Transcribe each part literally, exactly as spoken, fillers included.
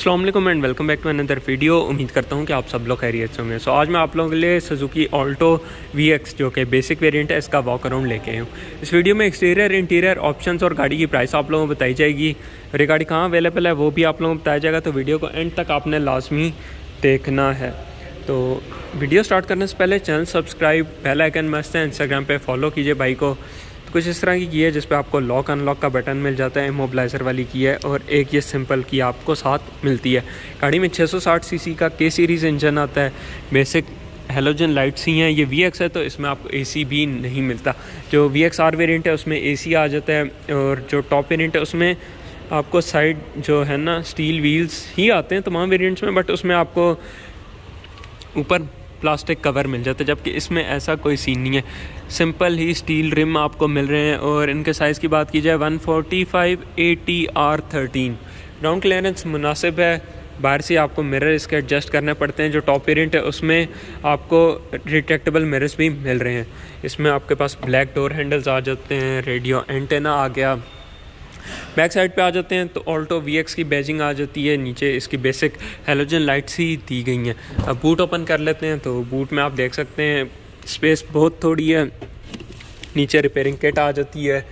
अस्सलाम वालेकुम and welcome back to another video. उम्मीद करता हूँ कि आप सब लोग खैरियत से होंगे। सो आज मैं आप लोगों के लिए सुजुकी ऑल्टो वी एक्स जो कि बेसिक वेरिएंट है इसका वॉक अराउंड लेके आया हूँ। इस वीडियो में एक्सटीरियर इंटीरियर ऑप्शंस और गाड़ी की प्राइस आप लोगों को बताई जाएगी और ये गाड़ी कहाँ अवेलेबल है वो भी आप लोगों को बताया जाएगा। तो वीडियो को एंड तक आपने लाजमी देखना है। तो वीडियो स्टार्ट करने से पहले चैनल सब्सक्राइब, बेल आइकन मस्त है, इंस्टाग्राम पे फॉलो कीजिए भाई को। तो कुछ इस तरह की की है जिस पे आपको लॉक अनलॉक का बटन मिल जाता है, इमोबलाइज़र वाली की है और एक ये सिंपल की आपको साथ मिलती है। गाड़ी में छह सौ साठ सीसी का के सीरीज़ इंजन आता है। बेसिक हेलोजन लाइट्स ही हैं। ये वी एक्स है तो इसमें आपको एसी भी नहीं मिलता। जो वी एक्स आर वेरिएंट है उसमें एसी आ जाता है और जो टॉप वेरिएंट है उसमें आपको साइड जो है ना स्टील व्हील्स ही आते हैं तमाम वेरिएंट्स में, बट उसमें आपको ऊपर प्लास्टिक कवर मिल जाता है, जबकि इसमें ऐसा कोई सीन नहीं है। सिंपल ही स्टील रिम आपको मिल रहे हैं और इनके साइज़ की बात की जाए one forty five eighty R thirteen ground clearance मुनासिब है। बाहर से आपको मिरर इसके एडजस्ट करने पड़ते हैं। जो टॉप वेरिएंट है उसमें आपको रिट्रैक्टेबल मिरर्स भी मिल रहे हैं। इसमें आपके पास ब्लैक डोर हैंडल्स आ जाते हैं, रेडियो एंटेना आ गया। बैक साइड पे आ जाते हैं तो ऑल्टो वी एक्स की बैजिंग आ जाती है। नीचे इसकी बेसिक हेलोजन लाइट्स ही दी गई हैं। अब बूट ओपन कर लेते हैं तो बूट में आप देख सकते हैं स्पेस बहुत थोड़ी है। नीचे रिपेयरिंग किट आ जाती है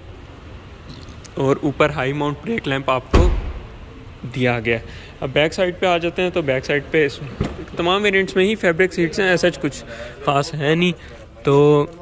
और ऊपर हाई माउंट ब्रेक लैंप आपको दिया गया है। अब बैक साइड पे आ जाते हैं तो बैक साइड पे तमाम वेरिएंट्स में ही फैब्रिक सीट्स हैं, ऐसा कुछ खास है नहीं। तो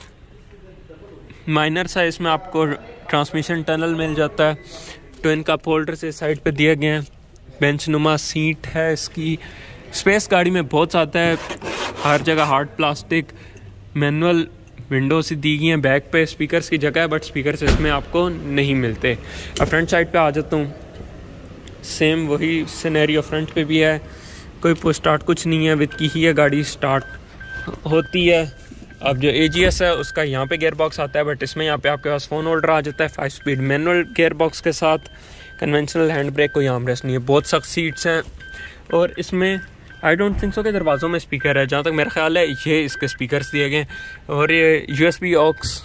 माइनर सा इसमें आपको ट्रांसमिशन टनल मिल जाता है। ट्विन कप होल्डर से साइड पे दिए गए हैं। बेंच नुमा सीट है। इसकी स्पेस गाड़ी में बहुत ज़्यादा है, हर जगह हार्ड प्लास्टिक। मैनुअल विंडो से दी गई हैं। बैक पे स्पीकर्स की जगह है बट स्पीकर्स इसमें आपको नहीं मिलते। अब फ्रंट साइड पे आ जाता हूँ, सेम वही सिनेरियो फ्रंट पे भी है। कोई पुश स्टार्ट कुछ नहीं है, विद की ही है गाड़ी स्टार्ट होती है। अब जो ए जी एस है उसका यहाँ पे गियर बॉक्स आता है, बट इसमें यहाँ पे आपके पास फ़ोन होल्डर आ जाता है। Five speed manual gear box के साथ कन्वेंशनल हैंड ब्रेक, कोई आर्म रेस्ट नहीं है। बहुत सख्त सीट्स हैं और इसमें आई डोंट थिंक सो कि दरवाज़ों में स्पीकर है। जहाँ तक मेरा ख्याल है ये इसके स्पीकर्स दिए गए और ये U S B aux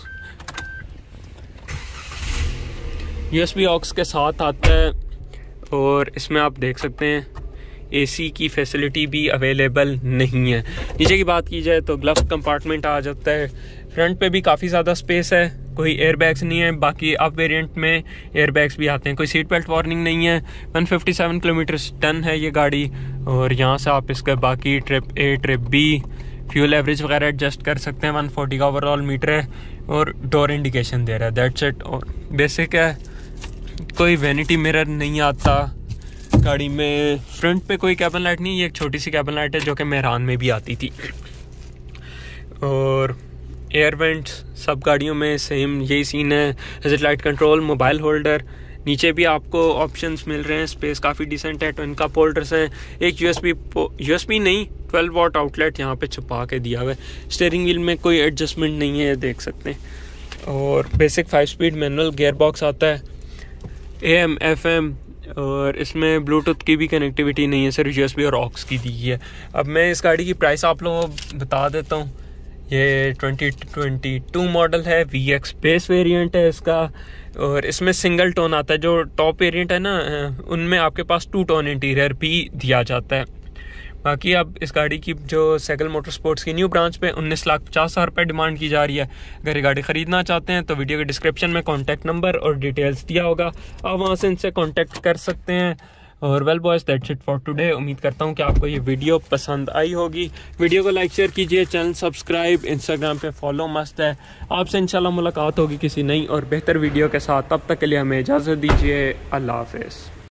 U S B aux के साथ आता है। और इसमें आप देख सकते हैं एसी की फैसिलिटी भी अवेलेबल नहीं है। नीचे की बात की जाए तो ग्लव्स कंपार्टमेंट आ जाता है। फ्रंट पे भी काफ़ी ज़्यादा स्पेस है। कोई एयर बैग्स नहीं है। बाकी अब वेरिएंट में एयर बैग्स भी आते हैं। कोई सीट बेल्ट वार्निंग नहीं है। वन फिफ्टी सेवन किलोमीटर टन है ये गाड़ी और यहाँ से आप इसका बाकी trip A trip B fuel average वगैरह एडजस्ट कर सकते हैं। वन फोर्टी का ओवरऑल मीटर है और डोर इंडिकेशन दे रहा है। That's it. और बेसिक है, कोई वैनिटी मिरर नहीं आता गाड़ी में। फ्रंट पे कोई कैबन लाइट नहीं, ये एक छोटी सी कैबन लाइट है जो कि मेहरान में भी आती थी। और एयर वेंट्स सब गाड़ियों में सेम यही सीन है। Headlight light control, mobile holder. नीचे भी आपको ऑप्शंस मिल रहे हैं। स्पेस काफ़ी डिसेंट है। ट्विन कप होल्डर्स हैं। एक यूएसबी यूएसबी नहीं ट्वेल्व वॉट आउटलेट यहाँ पे छुपा के दिया हुआ है। स्टीयरिंग व्हील में कोई एडजस्टमेंट नहीं है, देख सकते हैं। और basic five speed manual gear box आता है। ए एम एफ एम और इसमें ब्लूटूथ की भी कनेक्टिविटी नहीं है, सिर्फ यू एस बी और ऑक्स की दी है। अब मैं इस गाड़ी की प्राइस आप लोगों को बता देता हूँ। ये ट्वेंटी ट्वेंटी टू मॉडल है। वी एक्स बेस वेरिएंट है इसका और इसमें सिंगल टोन आता है। जो टॉप वेरिएंट है ना उनमें आपके पास टू टोन इंटीरियर भी दिया जाता है। बाकी अब इस गाड़ी की जो साइकिल मोटर स्पोर्ट्स की न्यू ब्रांच पे उन्नीस लाख पचास हज़ार रुपये डिमांड की जा रही है। अगर ये गाड़ी ख़रीदना चाहते हैं तो वीडियो के डिस्क्रिप्शन में कॉन्टैक्ट नंबर और डिटेल्स दिया होगा, आप वहाँ से इनसे कॉन्टैक्ट कर सकते हैं। और well boys that's it for today. उम्मीद करता हूँ कि आपको ये वीडियो पसंद आई होगी। वीडियो को लाइक शेयर कीजिए, चैनल सब्सक्राइब, इंस्टाग्राम पे फॉलो मस्त है। आपसे इंशाल्लाह मुलाकात होगी किसी नई और बेहतर वीडियो के साथ। तब तक के लिए हमें इजाज़त दीजिए। अल्लाह हाफ़िज़।